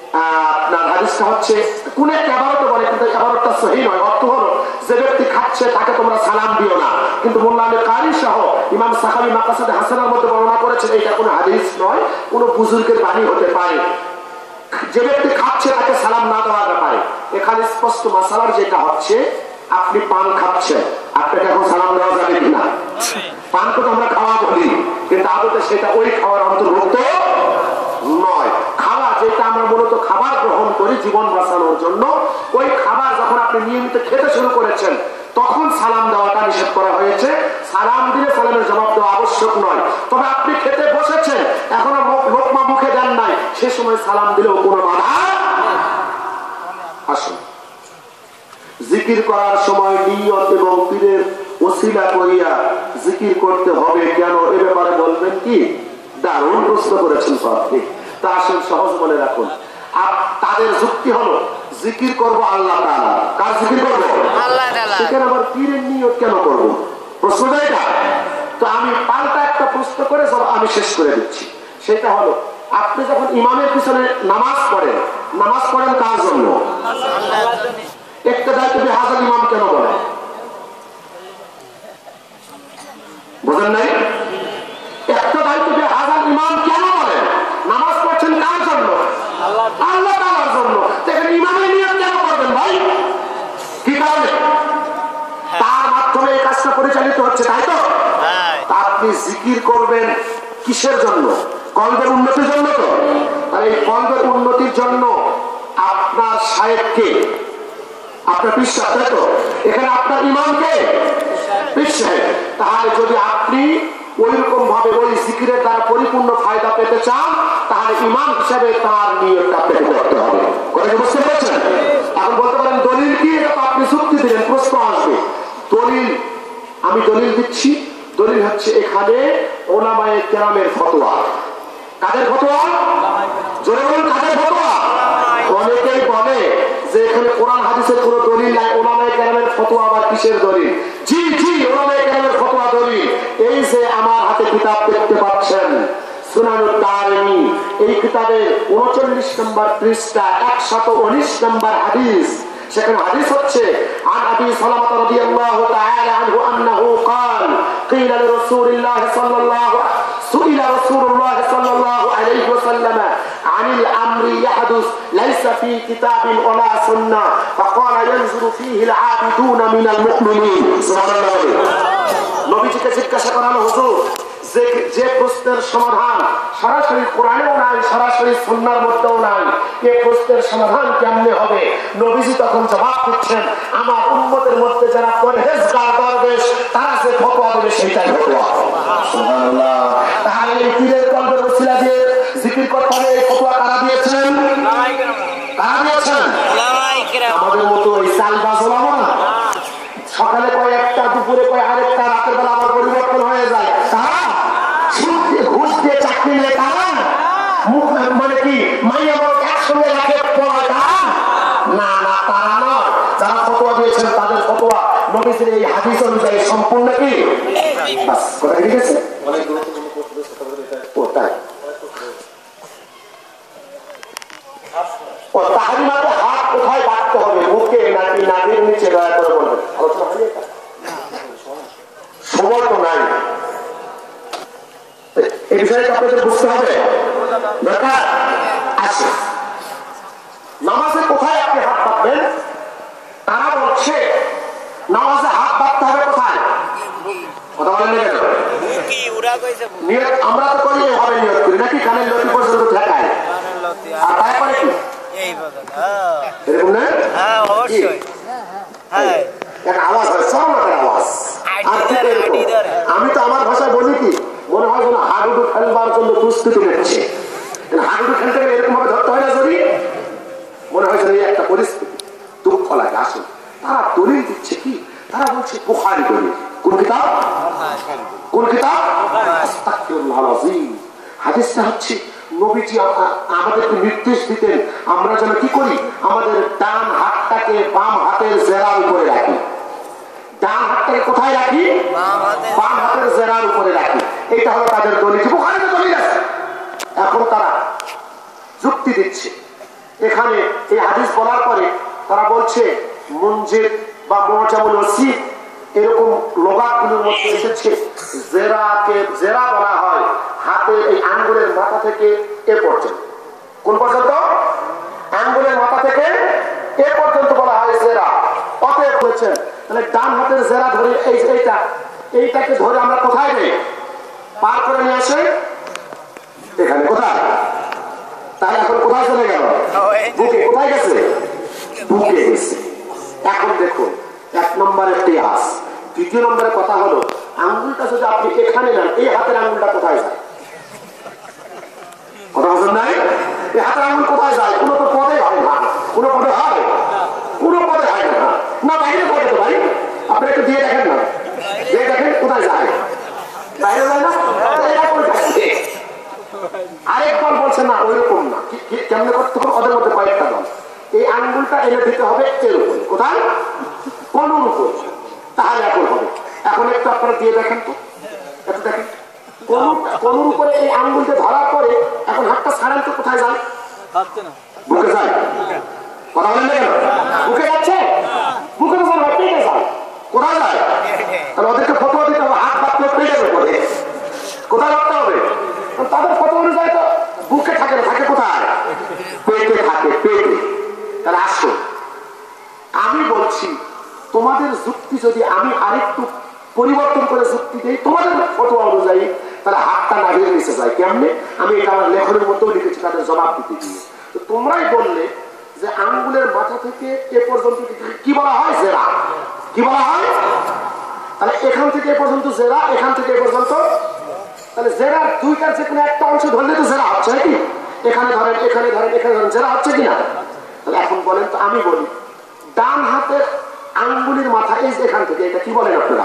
আপনার হাদিসটা হচ্ছে কোন একটা ইবারত বলে, কিন্তু ইবারতটা সহিহ নয়। অর্থ হলো যে ব্যক্তি খাচ্ছে তাকে তোমরা সালাম দিও না, কিন্তু মোল্লা আলী কারি সহ ইমাম সাহাবী মাকাসাদে হাসানার মধ্যে বর্ণনা করেছেন এটা কোনো হাদিস নয়, কোনো বুজুর্গের বাণী হতে পারে। যে ব্যক্তি খাচ্ছে তাকে সালাম না দেওয়ার ব্যাপারে এখানে স্পষ্ট মাসালার যেটা হচ্ছে, আপনি পান খাচ্ছেন, আপনাকে এখন সালাম দেওয়া যাবে কিনা? পান তো আমরা খাওয়া বলি, কিন্তু আদতে সেটা ওই খাওয়ার অন্তর্ভুক্ত নয়। খাওয়া যেটা আমরা মূলত খাবার গ্রহণ করি জীবন বাঁচানোর জন্য, ওই খাবার যখন আপনি নিয়মিত খেতে শুরু করেছেন তখন সালাম দেওয়াটা নিষেধ করা হয়েছে। সালাম দিলে সালামের জবাব দেওয়া আবশ্যক নয়। তবে আপনি খেতে বসেছেন, এখনো লোকমা মুখে দেন নাই, সে সময় সালাম দিলেও কোনো বাধা। আসুন, জিকির করার সময় নিয়ত এবং পীরের ওসিলা করিয়া জিকির করতে হবে কেন, এ ব্যাপারে বলবেন কি? দারুণ প্রশ্ন করেছেন আপনি। তা আসেন সহজ মনে রাখুন। আর তাদের যুক্তি হলো জিকির করবো আল্লাহ তাআলা। কার জিকির করবো? আল্লাহ তাআলা। সেখানে আবার পীরের নিয়ত কেন করবো? প্রশ্নটা এটা। তো আমি পাল্টা একটা প্রশ্ন করে সব আমি শেষ করে দিচ্ছি। সেটা হলো, আপনি যখন ইমামের পিছনে নামাজ পড়েন, নামাজ পড়েন কার জন্য? একটা দায়িত্ব হাজার ইমাম কেন বলে? বোঝেন নাই? একটা দায়িত্ব হাজার ইমাম কেন বলে? নামাজ পড়ছেন কার জন্য? আল্লাহ তাআলার জন্য। সেখানে ইমামের নিয়ত কেন করবেন ভাই? কি কারণে? তার মাধ্যমে এই কাজটা পরিচালিত হচ্ছে, তাই তো? আপনি জিকির করবেন কিসের জন্য? কলবের উন্নতির জন্য তো। আর এই কলবের উন্নতির জন্য আপনার শায়েখকে, আপনার পীর সাহেব, তাই তো? এখানে আপনার ইমামকে পীর সাহেব। তাহলে যদি আপনি ওই রকম ভাবে ওই জিকিরের দ্বারা পরিপূর্ণ ফায়দা পেতে চান, তাহলে ইমাম হিসেবে তার নিয়তটা পেতে করতে হবে। কথা বুঝতে পেরেছেন? এখন বলতে পারেন দলিল কি? এটা তো আপনি যুক্তি দিলেন, প্রশ্ন আসবে। দলিল আমি দলিল দিচ্ছি। দলিল হচ্ছে এখানে ওলামায়ে কেরামের ফতোয়া। কাদের ফতোয়া? জোরে বলুন, কাদের ফতোয়া? অনেকেই বলে যে এখানে কোরআন হাদিসের কোনো দলিল নাই, ওলামায়ে কেরামের ফতোয়া আবার কিসের দলিল? জি জি, ওলামায়ে কেরামের ফতোয়া দলিল। এই যে আমার হাতে কিতাব দেখতে পাচ্ছেন, সুনানুত তারিমি, এই কিতাবের উনচল্লিশ নম্বর পৃষ্ঠা একশত উনিশ নম্বর হাদিস। সেখানে হাদিস হচ্ছে عن ابي سلمة رضي الله تعالى عنه انه قال قيل لرسول الله صلى الله سئل رسول الله صلى الله عليه وسلم عن الامر يحدث ليس في كتاب ولا سنه فقال ينظر فيه العابدون من المؤمنين سبحان الله। নবীজিকে জিজ্ঞাসা করা হলো, হুজুর যে যে প্রশ্নের সমাধান সরাসরি কোরআনেও নাই, সরাসরি সুন্নাহর মধ্যেও নাই, এই প্রশ্নের সমাধান কেমনে হবে? নবীজি তখন জবাব দিচ্ছেন, আমার উম্মতের মধ্যে যারা পরহেজগার দরবেশ তারা যে ফতোয়া দেবে সেটাই ফতোয়া। সুবহানাল্লাহ। তাহলে এই পীরের কলবের ওসিলা দিয়ে জিকির করতে হবে, এই ফতোয়া কারা দিয়েছেন? কারা দিয়েছেন? আমাদের মতো এই চালবাজ ওলামা না, সকালে কয় একটা, দুপুরে কয় আরেকটা, রাতের বেলা আবার পরিবর্তন হয়ে যায়। তারা ঘুষ দিয়ে চাকরি নিয়ে তারা মানে কি মাইয়া বড় একসঙ্গে রাখে পড়া না না, তারা নয়। যারা ফতোয়া দিয়েছেন তাদের ফতোয়া নবীজির এই হাদিস অনুযায়ী সম্পূর্ণ কি? বাস, কথা ঠিক আছে। অনেক গুরুত্বপূর্ণ ও তাই ও তাহরিমাতে হাত কোথায় বাঁধতে হবে, বুকে নাকি নাভির নিচে, দয়া করে বলবেন। আলোচনা হয়নি এটা? সময় তো নাই, এই বিষয়টা আপনাদের বুঝতে হবে দরকার আছে। নামাজে কোথায় আপনি হাত বাঁধবেন? তারা বলছে নামাজে হাত বাঁধতে হবে কোথায়? কথা বলেন না কেন? নিয়ত আমরা তো করি, এভাবে নিয়ত করি নাকি? কানের লতি পর্যন্ত ঠেকায়, আর তারপরে কি এরকম না? আওয়াজ হয়, সরমাটের আওয়াজ। আমি তো আমার ভাষায় বলি কি, মনে হয় যেন হাডুডু খেলবার জন্য প্রস্তুতি নিচ্ছে। হাডুডু খেলতে গেলে এরকম ভাবে ধরতে হয় না, যদি মনে হয় যেন একটা পরিস্থিতি, দুঃখ লাগে। আসুন, তারা দলিল দিচ্ছে কি? তারা বলছে বুখারী দলিল। কোন কিতাব? কোন কিতাব? আস্তাগফিরুল্লাহ আযীম। হাদিসটা হচ্ছে নবীজি আমাদেরকে নির্দেশ দিতেন আমরা যেন কি করি, আমাদের ডান হাতটাকে বাম হাতের জেরার উপরে রাখি। ডান হাতটাকে কোথায় রাখি? বাম হাতের জেরার উপরে রাখি। এটা হলো তাদের দলিল, বুখারীতে দলিল আছে। এখন তারা যুক্তি দিচ্ছে এখানে এই হাদিস বলার পরে তারা বলছে মুনজিদ বা মুআজামুল ওয়াসিফ এরকম লোগাতগুলোর মধ্যে এসেছে জেরাকে জেরা বলা হয় হাতের এই আঙ্গুলের মাথা থেকে এ পর্যন্ত। কোন পর্যন্ত? আঙ্গুলের মাথা থেকে এ পর্যন্ত বলা হয় জেরা। অতএব বলেছেন মানে ডান হাতের জেরা ধরে এই এইটা এইটাকে ধরে আমরা কোথায় নেই পার করে নিয়ে আসে এখানে। কোথায়? তাহলে এখন কোথায় চলে গেল? বুকে। কোথায় গেছে? বুকে গেছে। এখন দেখুন এক নম্বরের তিয়াস। দ্বিতীয় নম্বরের কথা হলো আঙ্গুলটা যদি আপনি এখানে নেন এই হাতের আঙ্গুলটা কোথায় যায়? কথা বলছেন নাই? এই হাতের আঙ্গুল কোথায় যায়? কোনো তো পদে হয় না। কোনো পদে হয়? কোনো পদে হয় না। না বাইরে পদে তো ভাই আপনি একটু দিয়ে দেখেন না, দিয়ে দেখেন কোথায় যায়। বাইরে যায় না? আরেক দল বলছে না ওইরকম না। কেমনে করতে হবে? ওদের মধ্যে কয়েকটা দল এই আঙ্গুলটা এনে দিতে হবে এর উপরে। কোথায়? কোনুর উপর। তাহলে এখন হবে। এখন একটু আপনারা দিয়ে দেখেন তো, একটু দেখেন কোনুর উপরে এই আঙ্গুলটা ধরার পরে এখন হাতটা ছাড়ান তো কোথায় যায়? বুকে যায়। কথা বলেন না কেন? বুকে যাচ্ছে? বুকে তো যায়, পেটে যায়। কোথায় যায়? তাহলে ওদেরকে ফটোয়া দিতে হবে হাত বাদ দিয়ে পেটের উপরে। কোথায় রাখতে হবে? তাদের ফটো অনুযায়ী তো বুকে থাকে না, থাকে কোথায়? পেটে থাকে, পেটে। তাহলে আসো আমি বলছি তোমাদের যুক্তি যদি আমি আরেকটু পরিবর্তন করে যুক্তি দিই তোমাদের ফটো অনুযায়ী তাহলে হাতটা নাভির নিচে যায়। কেমনে? আমি এটা আমার লেখনের মধ্যেও লিখেছি তাদের জবাব দিতে গিয়ে। তো তোমরাই বললে যে আঙ্গুলের মাথা থেকে এ পর্যন্ত কি বলা হয়? জেরা। কি বলা হয়? তাহলে এখান থেকে এ পর্যন্ত জেরা, এখান থেকে এ পর্যন্ত। তাহলে জেরার দুইটার যে কোনো একটা অংশ ধরলে তো জেরা হচ্ছে নাকি? এখানে ধরেন, এখানে ধরেন, এখানে ধরেন, জেরা হচ্ছে কিনা? তাহলে এখন বলেন তো, আমি বলি ডান হাতের আঙ্গুলির মাথা এই এখান থেকে এটা কি বলেন আপনারা?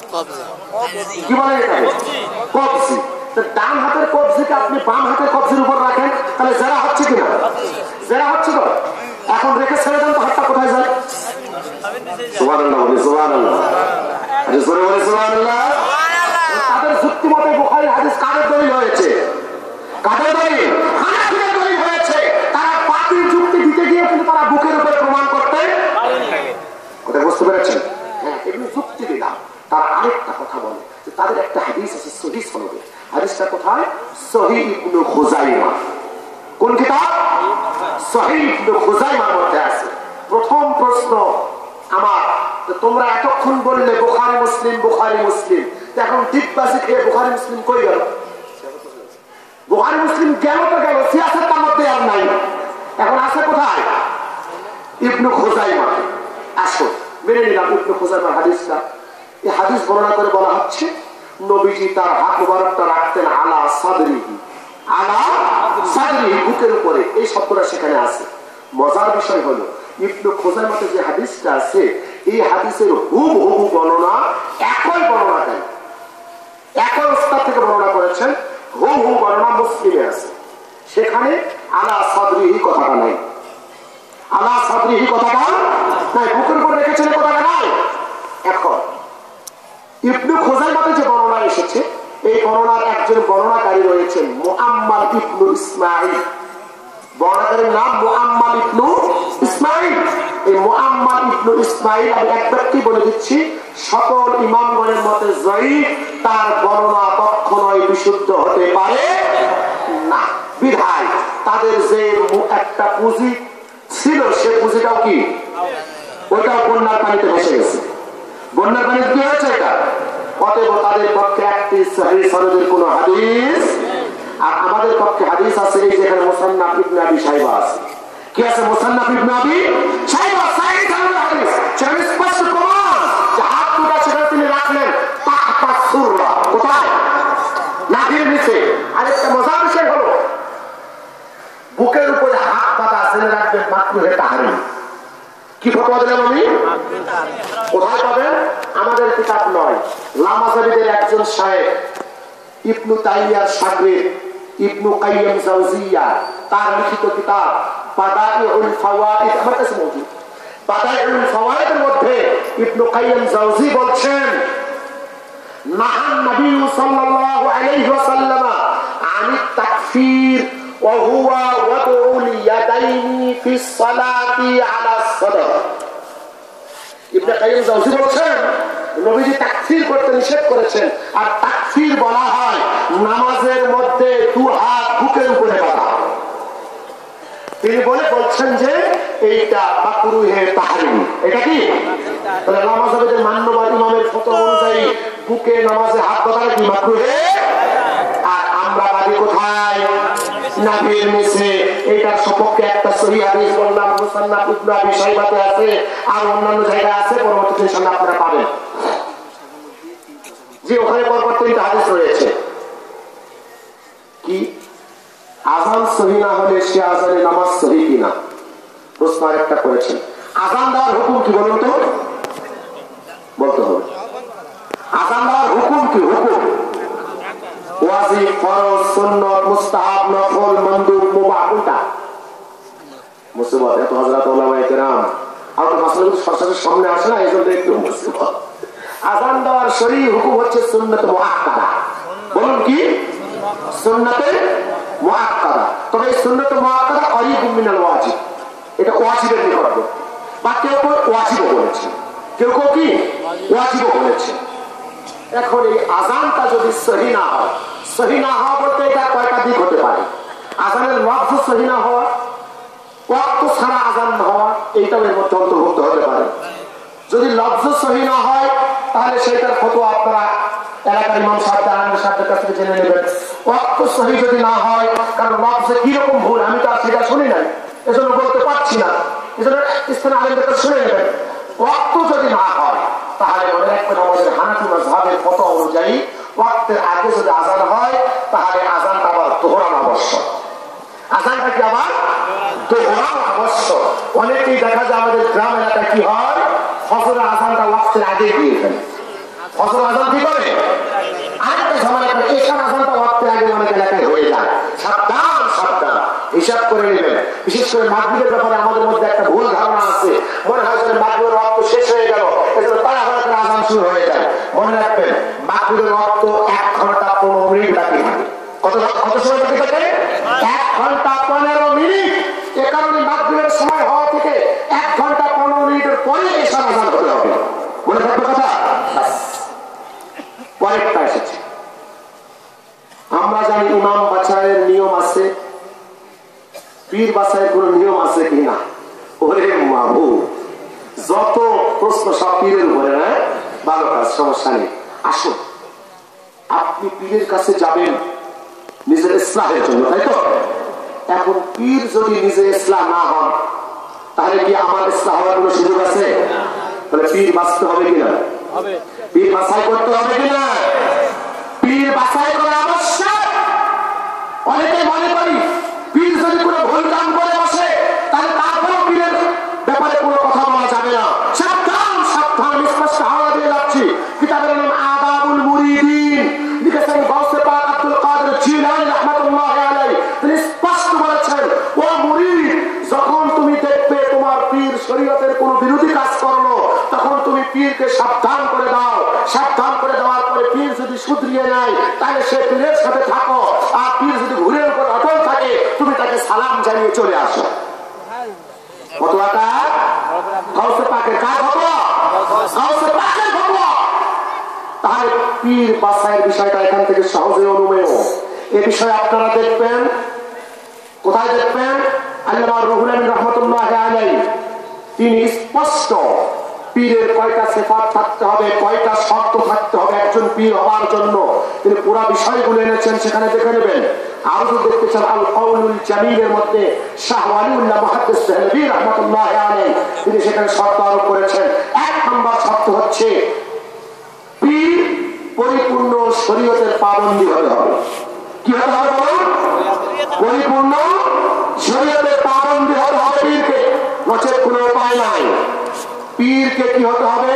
কি বলেন এটাকে? কবজি। ডান হাতের কবজিকে আপনি বাম হাতের কবজির উপর রাখেন তাহলে জেরা হচ্ছে কিনা? জেরা হচ্ছে তো। এখন রেখে ছেড়ে দেন তো হাতটা কোথায় যায়? সুবহানাল্লাহ বলি, সুবহানাল্লাহ। আরে জোরে বলি সুবহানাল্লাহ। তাদের যুক্তি মতে বুখারী হাদিস কাদের দলিল হয়েছে? কাদের দলিল? হানাফিদের দলিল হয়েছে। তারা বাতিল যুক্তি দিতে গিয়ে কিন্তু তারা বুকের উপরে প্রমাণ করতে পারেনি। কথা বুঝতে পেরেছেন? হ্যাঁ, এগুলো যুক্তি দিলাম। তার আরেকটা কথা বলে যে তাদের একটা হাদিস আছে সহিহ সনদে। হাদিসটা কোথায়? সহিহ ইবনে খুজাইমা। কোন কিতাব? সহিহ ইবনে খুজাইমার মধ্যে আছে। প্রথম প্রশ্ন আমার, তোমরা এতক্ষণ বললে বুখারী মুসলিম বুখারী মুসলিম, এখন ডিগবাজি খেয়ে বুখারী মুসলিম কই গেল? বুখারী মুসলিম গেল তো গেল, সিয়াসতের মধ্যে আর নাই। এখন আছে কোথায়? ইবনে খুজাইমা। আসো মেনে নিলাম ইবনে খুজাইমার হাদিসটা। এই হাদিস বর্ণনা করে বলা হচ্ছে নবীজি তার হাত মুবারকটা রাখতেন আলা সাদরিহি, আলা সাদরিহি, বুকের উপরে। এই শব্দটা সেখানে আছে। মজার বিষয় হলো ইবনে খুজাইমাতে যে হাদিসটা আছে এই হাদিসের হুবহু বর্ণনা একই বর্ণনাকারী একই উস্তাদ থেকে বর্ণনা করেছেন। হুবহু বর্ণনা মুসলিমে আছে। সেখানে আলা সাদরিহি কথাটা নাই। আলা সাদরিহি কথাটা নাই, বুকের উপর রেখেছেন কথাটা নাই। এখন ইবনে খুজাইমাতে যে বর্ণনা এসেছে এই বর্ণনার একজন বর্ণনাকারী রয়েছেন মুআম্মার ইবনে ইসমাঈল। বর্ণনাকারীর নাম মুআম্মার ইবনে ইসমাঈল। এই মুআম্মার ইবনে ইসমাঈল আমি এক ব্যক্তি বলে দিচ্ছি, সকল ইমামগণের মতে জয়ীফ। তার বর্ণনা কখনোই বিশুদ্ধ হতে পারে না। বিধায় তাদের যে একটা পুঁজি ছিল সে পুঁজিটাও কি? ওইটাও বন্যার পানিতে ভেসে গেছে। বন্যার পানিতে কি হয়েছে এটা? অতএব তাদের পক্ষে একটি সহিহ সনদের কোন হাদিস, আর আমাদের পক্ষে হাদিস আছে এই যেখানে মুসান্নাফ ইবনে আবি শাইবা আছে। কি আছে? মুসান্নাফ ইবনে আবি শাইবা, সহিহ সনদের হাদিস। সেখানে স্পষ্ট প্রমাণ যে হাত দুটো সেখানে তিনি রাখলেন তাহতা সুররা। কোথায়? নাভির নিচে। আরেকটা মজার বিষয় হলো বুকের উপরে হাত পাতা ছেড়ে রাখবেন মাকরুহে তাহরিম। কি ফতোয়া দিলাম আমি? কোথায় পাবেন? আমাদের কিতাব নয়, লামাজারিদের একজন শায়েখ ইবনু তাইমিয়ার শাগরিদ ইবনু কাইয়্যিম জাওজিয়া তার লিখিত কিতাব বাদাইউল ফাওয়াইদ আমার কাছে মৌজুদ। বাদাইউল ফাওয়াইদের মধ্যে ইবনু কাইয়্যিম জাওজি বলছেন নাহান নবী সাল্লাল্লাহু আলাইহি ওয়াসাল্লাম আনিত তাকফীর ওয়াহুয়া ওয়াদউল ইয়াদাইনি ফিস সালাতি আলা সাদর। ইবনে কাইয়িম জাওজি বলেছেন নবীজি তাকফির করতে নিষেধ করেছেন, আর তাকফির বলা হয় নামাজের মধ্যে দু হাত বুকের উপরে বাঁধা। তিনি বলে বলছেন যে এইটা মাকরুহে তাহরিম। এটা কি তাহলে নামাজ হবে যে মান্যবর ইমামের ফতোয়া অনুযায়ী বুকে নামাজে হাত বাঁধা কি মাকরুহে, আর আমরা বাড়ি কোথায় নাভির নিচে। এইটার সপক্ষে একটা সহিহ হাদিস বললাম মুসান্নাফ ইবনে আবি শাইবাতে আছে, আর অন্যান্য জায়গায় আছে, পরবর্তী ইনশাআল্লাহ আপনারা পাবেন যে ওখানে পরপর তিনটা হাদিস রয়েছে। কি আযান সহি না হলে সে আযানের নামাজ সহি কিনা প্রশ্ন একটা করেছেন। আযান দেওয়ার হুকুম কি বলুন তো, বলতে হবে। আযান দেওয়ার হুকুম কি? হুকুম ওয়াজিব, ফরজ, সুন্নাত, মুস্তাহাব, নফল, মানদুব, মুবাহ কোনটা? মুসিবত এত হযরত উলামায়ে কেরাম আর তো মাসলাগুলো সরাসরি সামনে আসে না, এজন্য একটু মুসিবত। আযান দেওয়ার শরঈ হুকুম হচ্ছে সুন্নাত মুআক্কাদা। বলুন কি? সুন্নাতে মুআক্কাদা। তবে এই সুন্নাত মুআক্কাদা করিবুম মিনাল ওয়াজিব, এটা ওয়াজিবের নিকটবর্তী। বা কেউ কেউ ওয়াজিব বলেছে, কেউ কেউ কি ওয়াজিব বলেছে। এখন এই আযানটা যদি সহি না হয়, সহি না হওয়া বলতে এটা কয়টা দিক হতে পারে। আযানের লফজ সহি না হওয়া, ওয়াক্ত ছাড়া আযান না হওয়া, এইটাও এর মধ্যে অন্তর্ভুক্ত হতে পারে। যদি লফজ সহি না হয় তাহলে সেটার ফতোয়া আপনারা এলাকার ইমাম সাহেব আলেম সাহেবের কাছ থেকে জেনে নেবেন। ওয়াক্ত সহি যদি না হয়, কারণ লফজে কি রকম ভুল আমি তো আর সেটা শুনি নাই, এজন্য বলতে পারছি না, এজন্য স্থানীয় আলেমদের কাছে শুনে নেবেন। ওয়াক্ত যদি না হয় তাহলে মনে রাখবেন আমাদের হানাফি মাযহাবের ফতোয়া অনুযায়ী ওয়াক্তের আগে যদি আযান হয় তাহলে আযানটা আবার দোহরানো আবশ্যক। আযানটা কি আবার দোহরানো আবশ্যক। অনেকেই দেখা যায় আমাদের গ্রাম এলাকায় কি হয়, ফজরের আযানটা ওয়াক্তের আগে দিয়ে ফেলে। ফজর আযান কি করে, আরেকটা সময় করে এশার আযানটা ওয়াক্তের আগে অনেক এলাকায় হয়ে যায়। সাবধান সাবধান, হিসাব করে নেবেন। বিশেষ করে মাগরিবের ব্যাপারে আমাদের মধ্যে একটা ভুল ধারণা আছে, মনে হয় যে মাগরিবের ওয়াক্ত শেষ হয়ে গেল, এজন্য তাড়াহুড়া করে আযান শুরু হয়ে যায়। মনে রাখবেন মাগরিবের ওয়াক্ত এক ঘন্টা পনেরো মিনিট বাকি থাকে। কত কত সময় বাকি থাকে? এক ঘন্টা পনেরো মিনিট। এ কারণে মাগরিবের সময় হওয়া থেকে এক ঘন্টা পনেরো মিনিটের পরে এশার আযান হতে হবে। মনে থাকবে কথা? পরেরটা এসেছে। আমরা জানি ইমাম বাছাইয়ের নিয়ম আছে, পীর বাছাইয়ের কোন নিয়ম আছে কিনা? ওরে মাহবু, যত প্রশ্ন সব পীরের উপরে। হ্যাঁ, ভালো কাজ, সমস্যা নেই। আসুন, আপনি পীরের কাছে যাবেন নিজের ইসলামের জন্য, তাই তো? এখন পীর যদি নিজে ইসলাম না হন তাহলে কি আমার ইসলাম হওয়ার কোন সুযোগ আছে? তাহলে পীর বাঁচতে হবে কিনা? পীর বাছাই করতে হবে কিনা? পীর বাছাই করা আবশ্যক। অনেকে মনে করি পীর যদি কোনো ভুল কাম করে বসে তাহলে তারপরেও পীরের ব্যাপারে কোনো কথা বলা যাবে না। সাবধান সাবধান, স্পষ্ট হাওয়া দিয়ে যাচ্ছি। কিতাবের নাম আদাবুল মুরিদিন, লিখেছেন গাউসে পাক আব্দুল কাদের জিলানী রাহমাতুল্লাহি আলাইহি। তিনি স্পষ্ট বলেছেন, ও মুরিদ, যখন তুমি দেখবে তোমার পীর শরীয়তের কোনো বিরোধী কাজ করলো তখন তুমি পীরকে সাবধান করে দাও। সাবধান করে দেওয়ার পরে পীর যদি শুধরিয়ে নেয় তাহলে সে পীরের সাথে থাকো, আর পীর যদি ঘুরে উপর অটল থাকে তুমি তাকে সালাম জানিয়ে চলে আসো। ফতোয়াটা গাউসে পাকের কার ফতোয়া? গাউসে পাকের ফতোয়া। তাহলে পীর বাছাইয়ের বিষয়টা এখান থেকে সহজে অনুমেয়। এ বিষয়ে আপনারা দেখবেন, কোথায় দেখবেন? আল্লামা রুহুল আমিন রাহমাতুল্লাহি আলাইহি তিনি স্পষ্ট পীরের কয়টা সিফাত থাকতে হবে, কয়টা শর্ত থাকতে হবে একজন পীর হওয়ার জন্য, তিনি পুরো বিষয়গুলো এনেছেন, সেখানে দেখে নেবেন। আরো যদি দেখতে চান আল কাউলুল জামিলের মধ্যে শাহ ওয়ালিউল্লাহ মুহাদ্দিস দেহলভী রাহমাতুল্লাহি আলাইহি তিনি সেখানে শর্ত আরোপ করেছেন। এক নম্বর শর্ত হচ্ছে পীর পরিপূর্ণ শরীয়তের পাবন্দী হতে হবে। কি হতে হবে বলুন? পরিপূর্ণ শরীয়তের পাবন্দী হতে হবে পীরকে, নচেত কোনো উপায় নাই। পীরকে কি হতে হবে?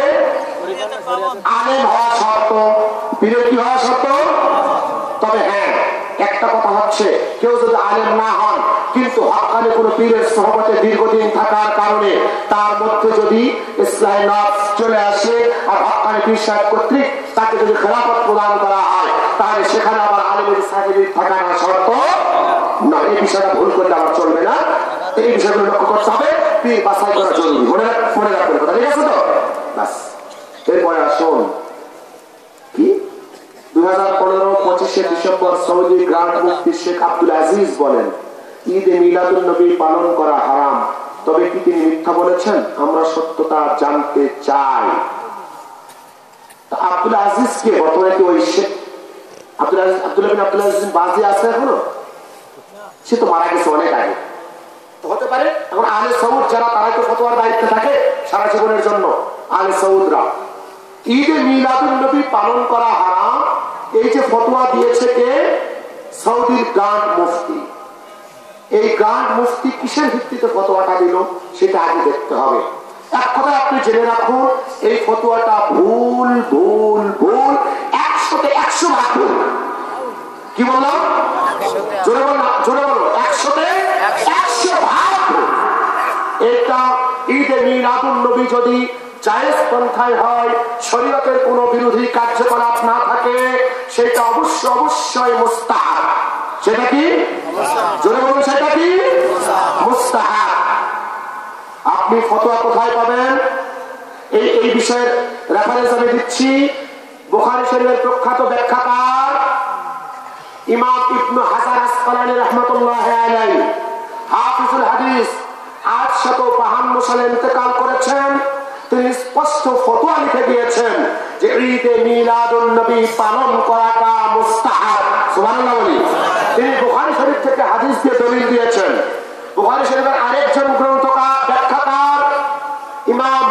আলেম হওয়া শর্ত। পীরের কি হওয়া শর্ত? তবে হ্যাঁ, একটা কথা হচ্ছে, কেউ যদি আলেম না হন কিন্তু হক্কানি কোনো পীরের সোহবতে দীর্ঘদিন থাকার কারণে তার মধ্যে যদি ইসলাহি নফস চলে আসে আর হক্কানি পীর সাহেব কর্তৃক তাকে যদি খেলাফত প্রদান করা হয় তাহলে সেখানে আবার আলেমের সার্টিফিকেট থাকার শর্ত না, এই বিষয়টা ভুল করলে আমার চলবে না, এই বিষয়গুলো লক্ষ্য করতে হবে, পীর বাছাই করা জরুরি, মনে মনে রাখবেন কথা, ঠিক আছে তো? বাস, এরপরে আসুন কি দুই হাজার পনেরো পঁচিশে ডিসেম্বর সৌদি গ্রান্ড মুফতি শেখ আব্দুল আজিজ বলেন ঈদে মিলাদুন নবী পালন করা হারাম, তবে কি তিনি মিথ্যা বলেছেন? আমরা সত্যতা জানতে চাই। আব্দুল আজিজ কে বর্তমানে কি ওই শেখ আব্দুল আজিজ আব্দুল বিন আব্দুল আজিজ বাজি আছে এখনো? সে তো মারা গেছে অনেক আগে, হতে পারে এখন আলে সৌদ যারা তারাই তো ফতোয়ার দায়িত্বে থাকে সারা জীবনের জন্য। আলে সৌদরা ঈদে মিলাদুন নবী পালন করা হারাম, এই যে ফতোয়া দিয়েছে কে? সৌদির গ্রান্ড মুফতি। এই গ্রান্ড মুফতি কিসের ভিত্তিতে ফতোয়াটা দিল সেটা আগে দেখতে হবে। এক কথায় আপনি জেনে রাখুন, এই ফতোয়াটা ভুল ভুল ভুল, একশোতে একশো ভাগ ভুল। কি বললাম? জোরে বলো, জোরে বলো, একশোতে একশো ভাগ ভুল। এটা ঈদে মিলাদুন নবী যদি জায়েজ পন্থায় হয়, শরীয়তের কোন বিরোধী কার্যকলাপ না থাকে, সেটা অবশ্য অবশ্যই মুস্তাহাব। সেটা কি? জোরে বলুন, সেটা কি? মুস্তাহাব। আপনি ফতোয়া কোথায় পাবেন? এই এই বিষয়ের রেফারেন্স আমি দিচ্ছি। বুখারী শরীফের প্রখ্যাত ব্যাখ্যাকার ইমাম ইবনে হাজার আসকালানী রাহমাতুল্লাহি আলাইহি, হাফিজুল হাদিস, আটশত বাহান্ন সালে ইন্তেকাল করেছেন। তিনি স্পষ্ট ফতোয়া লিখে দিয়েছেন যে ঈদে মিলাদুন নবী পালন করাটা মুস্তাহাব। সুবহানাল্লাহ বলি। তিনি বুখারী শরীফ থেকে হাদিস দিয়ে দলিল দিয়েছেন। বুখারী শরীফের আরেকজন গ্রন্থকার ব্যাখ্যাকার ইমাম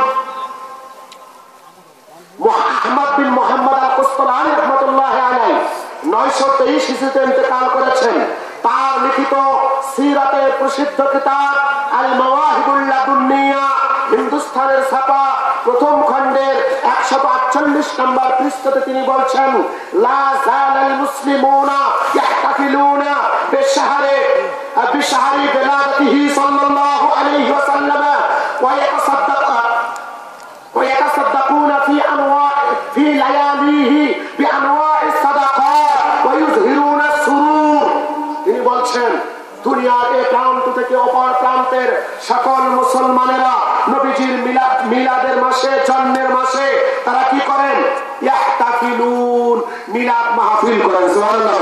আহমদ বিন মুহাম্মদ আল কুসতালানী রাহমাতুল্লাহি আলাইহি নয়শো তেইশ হিজরিতে ইন্তেকাল করেছেন। তার লিখিত সিরাতের প্রসিদ্ধ কিতাব আল মাওয়াহিবুল লাদুন্নিয়া হিন্দুস্তানের ছাপা প্রথম খণ্ডের একশত আটচল্লিশ নম্বর পৃষ্ঠাতে তিনি বলছেন, লা যালাল মুসলিমুনা ইয়াহতাফিলুনা বিশাহরি বিশাহরি বিলাদাতিহি সাল্লাল্লাহু আলাইহি ওয়াসাল্লাম ওয়া ইয়াতাসাদ্দাকু ওয়া ইয়াতাসাদ্দাকুনা ফি আনওয়া ফি লায়ালিহি বিআনওয়া'i সাদাকাত ওয়া ইউযহিরুনা সুরুর। তিনি বলছেন দুনিয়ার এক প্রান্ত থেকে অপর প্রান্তের সকল মুসলমানেরা নবীজির মিলাদ মিলাদের মাসে, জন্মের মাসে তারা কি করেন? ইয়াহতাফিলুন, মিলাদ মাহফিল করেন। সুবহানাল্লাহ।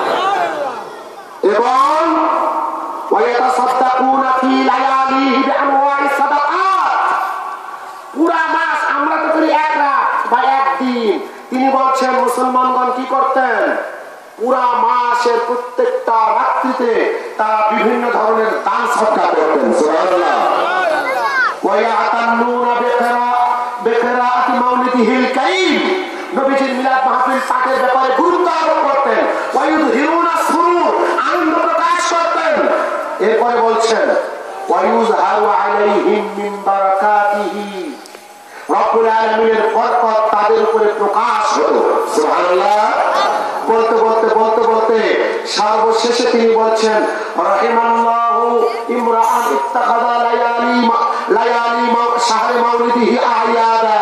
এবং ওয়া ইয়াতাসাদ্দাকুনা ফি লায়ালিহি বিআনওয়া'i সাদাকাত, পুরা মাস আমরা তো করি এক রাত বা একদিন। তিনি বলছেন মুসলমানগণ কি করতেন? পুরা মাসের প্রত্যেকটা রাত্রিতে তারা বিভিন্ন ধরনের দান সদকা করতেন। সুবহানাল্লাহ। ওয়া ইয়াতান্নুনা বিকিরা বিকিরাআতি মাউলিদিহিল কারীম, নবীজির মিলাদ মাহফিল পাকের ব্যাপারে গুরুত্ব আরোপ করতেন। ওয়া ইউযহিরুনা সুরুর, আনন্দ প্রকাশ করতেন। এরপরে বলছেন ওয়া ইউযহারু আলাইহিম মিন বারাকাতিহি, রব্বুল আলামিনের বরকত তাদের উপরে প্রকাশ হতো। সুবহানাল্লাহ। বলতে বলতে বলতে বলতে সর্বশেষে তিনি বলছেন, রাহিমাল্লাহু ইমরাআন ইত্তাখাযা লায়ালি লায়ালি শাহরি মাউলিদিহি আয়াদা।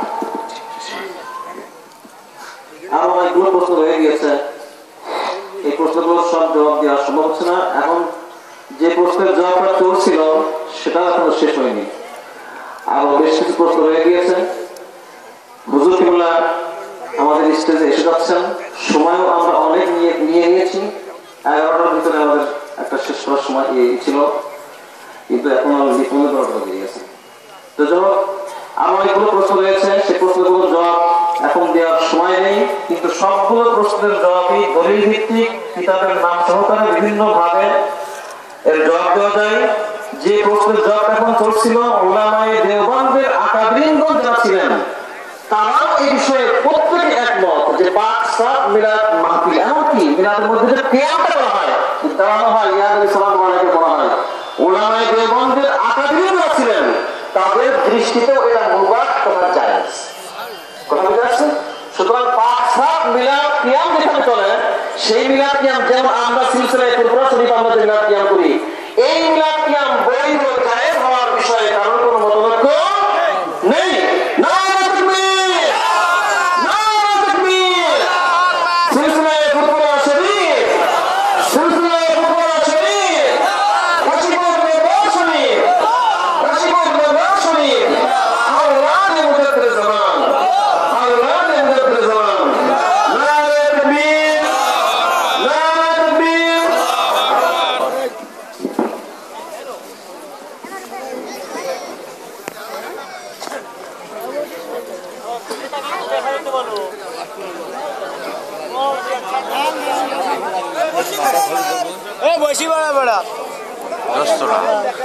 আর অনেকগুলো প্রশ্ন রয়ে গিয়েছে, এই প্রশ্নগুলো সব জবাব দেওয়া সম্ভব হচ্ছে না। এখন যে প্রশ্নের জবাবটা চলছিল সেটা এখনো শেষ হয়নি, আরো বেশ কিছু প্রশ্ন রয়ে গিয়েছে। হুজুর কিবলা আমাদের স্টেজে এসে যাচ্ছেন, সময়ও আমরা অনেক নিয়ে নিয়ে নিয়েছি। এগারোটার ভিতরে আমাদের একটা শেষ করার সময় ছিল, কিন্তু এখন আমরা পনেরো বারোটা হয়ে গেছে। তো যখন আরো অনেকগুলো প্রশ্ন রয়েছে, সেই প্রশ্নগুলোর জবাব এখন দেওয়ার সময় নেই, কিন্তু সবগুলো প্রশ্নের জবাবই দলিল ভিত্তিক, কিতাবের নাম সহকারে বিভিন্ন ভাবে এর জবাব দেওয়া যায়। যে প্রশ্নের জবাব এখন চলছিল, উলামায়ে দেওবন্দের আকাবিরিনগণ যারা ছিলেন তারাও এই বিষয়ে প্রত্যেকে একমত যে পাক সাত মিলাদ মাহফিল, এমনকি মিলাদের মধ্যে যে কিয়ামটা করা হয়, দাঁড়ানো হয়, ইয়া নবী সাল্লাল্লাহু আলাইহি ওয়া সাল্লাম বলা হয়, উলামায়ে দেওবন্দের আকাবিরিনরা ছিলেন, তাদের দৃষ্টিতেও এটা মুবাহ করা জায়েজ। কথা বুঝতে পারছেন? সুতরাং পাক সাত মিলাদ কিয়াম যেখানে চলে, সেই মিলাদ কিয়াম যেমন আমরা সিলসিলায়ে কুরআন শরীফ আমরা মিলাদ কিয়াম করি, এই মিলাদ কিয়াম বৈধ জায়েজ হওয়ার বিষয়ে কারণ কোনো মতলক্ষ নেই। সিলসিলায়ে কুরআন শরীফ সিলসিলায়ে কুরআন শরীফ বসি বড় বড় দশটা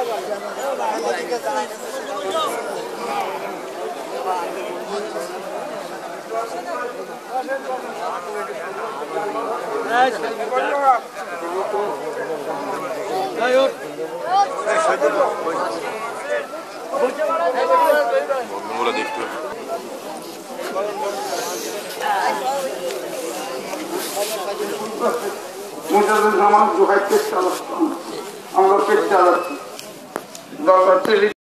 দেখতে আমার চেষ্টা আমরা চেষ্টা